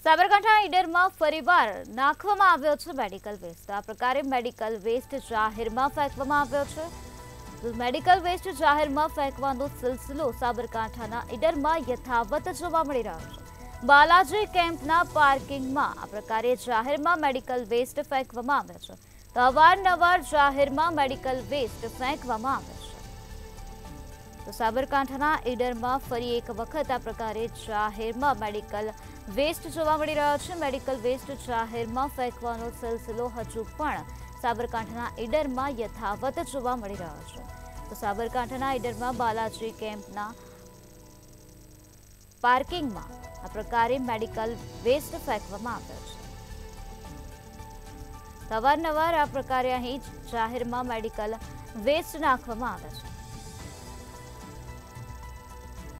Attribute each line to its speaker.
Speaker 1: સાબરકાંઠા ઈડરમાં ફરીવાર નાખવામાં આવ્યો છે મેડિકલ વેસ્ટ। આ પ્રકારે મેડિકલ વેસ્ટ જાહેરમાં ફેંકવામાં આવ્યો છે। મેડિકલ વેસ્ટ જાહેરમાં ફેંકવાનો સિલસિલો સાબરકાંઠાના ઈડરમાં યથાવત જોવા મળી રહ્યો છે। બાલાજી કેમ્પના પાર્કિંગમાં આ પ્રકારે જાહેરમાં મેડિકલ વેસ્ટ ફેંકવામાં આવે છે। તો અવારનવાર જાહેરમાં મેડિકલ વેસ્ટ ફેંકવામાં આવે છે। તો સાબરકાંઠાના ઈડરમાં ફરી એક વખત આ પ્રકારે જાહેરમાં મેડિકલ વેસ્ટ જોવા મળી રહ્યો છે। મેડિકલ વેસ્ટ જાહેરમાં ફેંકવાનો સિલસિલો હજુ પણ સાબરકાંઠાના ઈડરમાં યથાવત જોવા મળી રહ્યો છે। તો સાબરકાંઠાના ઈડરમાં બાલાજી કેમ્પના પાર્કિંગમાં આ પ્રકારે મેડિકલ વેસ્ટ ફેંકવામાં આવ્યો છે। અવારનવાર આ પ્રકારે અહીં જાહેરમાં મેડિકલ વેસ્ટ નાખવામાં આવે છે।